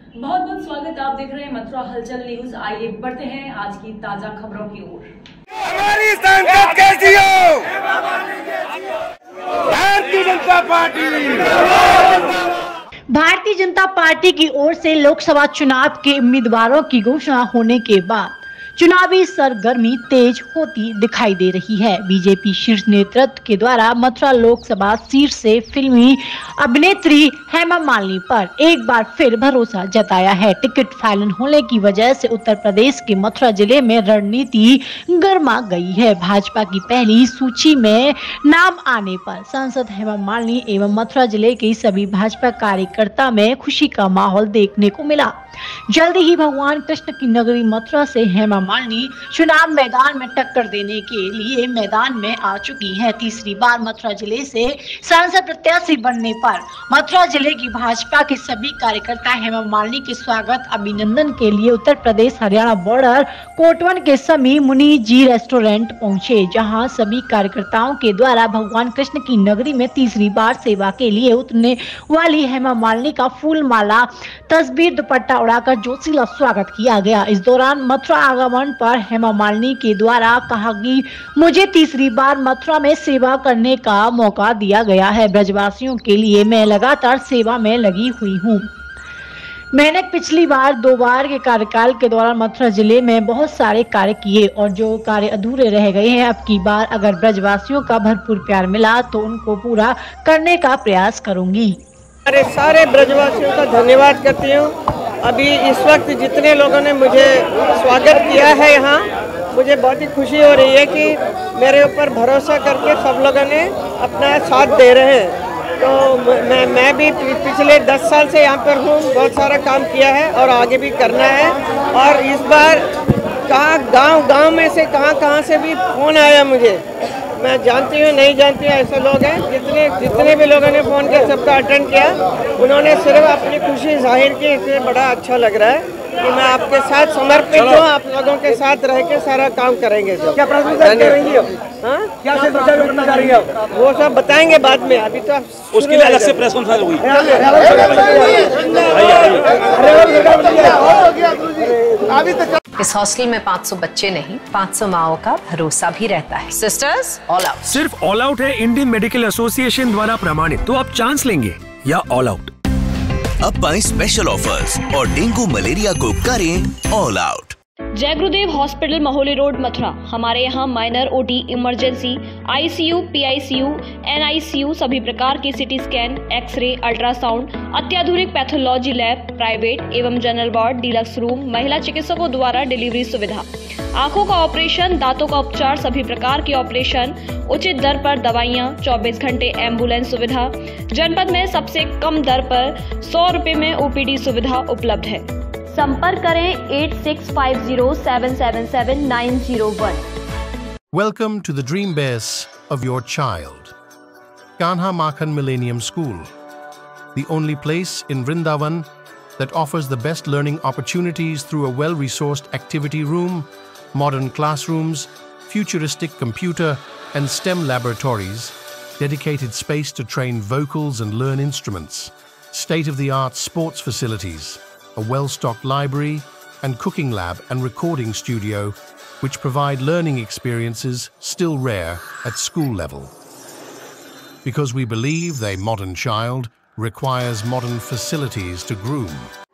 बहुत बहुत स्वागत। आप देख रहे हैं मथुरा हलचल न्यूज। आइए बढ़ते हैं आज की ताजा खबरों की ओर। हमारी सांसद कैसी हो? भारतीय जनता पार्टी। भारतीय जनता पार्टी की ओर से लोकसभा चुनाव के उम्मीदवारों की घोषणा होने के बाद चुनावी सरगर्मी तेज होती दिखाई दे रही है। बीजेपी शीर्ष नेतृत्व के द्वारा मथुरा लोकसभा सीट से फिल्मी अभिनेत्री हेमा मालिनी पर एक बार फिर भरोसा जताया है। टिकट फाइनल होने की वजह से उत्तर प्रदेश के मथुरा जिले में रणनीति गर्मा गई है। भाजपा की पहली सूची में नाम आने पर सांसद हेमा मालिनी एवं मथुरा जिले के सभी भाजपा कार्यकर्ता में खुशी का माहौल देखने को मिला। जल्दी ही भगवान कृष्ण की नगरी मथुरा से हेमा मालिनी चुनाव मैदान में टक्कर देने के लिए मैदान में आ चुकी हैं। तीसरी बार मथुरा जिले से सांसद प्रत्याशी बनने पर मथुरा जिले की भाजपा के सभी कार्यकर्ता हेमा मालिनी के स्वागत अभिनंदन के लिए उत्तर प्रदेश हरियाणा बॉर्डर कोटवन के समीप मुनि जी रेस्टोरेंट पहुंचे, जहां सभी कार्यकर्ताओं के द्वारा भगवान कृष्ण की नगरी में तीसरी बार सेवा के लिए उतरने वाली हेमा मालिनी का फूल माला तस्वीर दुपट्टा उड़ाकर जोशीला स्वागत किया गया। इस दौरान मथुरा आगमन पर हेमा मालिनी के द्वारा कहा कि मुझे तीसरी बार मथुरा में सेवा करने का मौका दिया गया है। ब्रजवासियों के लिए मैं लगातार सेवा में लगी हुई हूँ। मैंने पिछली बार 2 बार के कार्यकाल के दौरान मथुरा जिले में बहुत सारे कार्य किए और जो कार्य अधूरे रह गए हैं, अब की बार अगर ब्रजवासियों का भरपूर प्यार मिला तो उनको पूरा करने का प्रयास करूंगी। सारे ब्रजवासियों का धन्यवाद करती हूँ। अभी इस वक्त जितने लोगों ने मुझे स्वागत किया है यहाँ, मुझे बहुत ही खुशी हो रही है कि मेरे ऊपर भरोसा करके सब लोगों ने अपना साथ दे रहे हैं। तो मैं भी पिछले 10 साल से यहाँ पर हूँ, बहुत सारा काम किया है और आगे भी करना है। और इस बार गांव में से कहाँ से भी फ़ोन आया मुझे, मैं जानती हूँ नहीं जानती हूँ, ऐसे लोग हैं जितने भी लोगों ने फ़ोन किया सबका अटेंड किया। उन्होंने सिर्फ अपनी खुशी जाहिर की, इसलिए बड़ा अच्छा लग रहा है कि मैं आपके साथ समर्पित हूँ। आप लोगों के साथ रह के सारा काम करेंगे। क्या प्राथमिकता करेंगी? हाँ, क्या करना चाह रही है? वो सब बताएंगे बाद में, अभी तो उसके लिए अलग से प्रेस कॉन्फ्रेंस हुई। इस हॉस्टल में 500 बच्चे नहीं, 500 माओं का भरोसा भी रहता है। Sisters all out. सिर्फ ऑल आउट है इंडियन मेडिकल एसोसिएशन द्वारा प्रमाणित, तो आप चांस लेंगे या ऑल आउट। अब पाएं स्पेशल ऑफर्स और डेंगू मलेरिया को करें ऑल आउट। जय गुरुदेव हॉस्पिटल महोली रोड मथुरा। हमारे यहाँ minor OT, emergency, ICU, PICU, NICU, सभी प्रकार की सिटी स्कैन, एक्सरे, अल्ट्रासाउंड, अत्याधुनिक पैथोलॉजी लैब, प्राइवेट एवं जनरल वार्ड, डिलक्स रूम, महिला चिकित्सकों द्वारा डिलीवरी सुविधा, आंखों का ऑपरेशन, दांतों का उपचार, सभी प्रकार की ऑपरेशन, उचित दर पर दवाइयाँ, 24 घंटे एम्बुलेंस सुविधा। जनपद में सबसे कम दर पर 100 रुपए में ओपीडी सुविधा उपलब्ध है। संपर्क करें 8650777901। Welcome to the dream base of your child. Kanha Makhan Millennium School, the only place in Vrindavan that offers the best learning opportunities through a well-resourced activity room, modern classrooms, futuristic computer and STEM laboratories, dedicated space to train vocals and learn instruments, state-of-the-art sports facilities, a well-stocked library and cooking lab and recording studio, which provide learning experiences still rare at school level. Because we believe a modern child requires modern facilities to groom.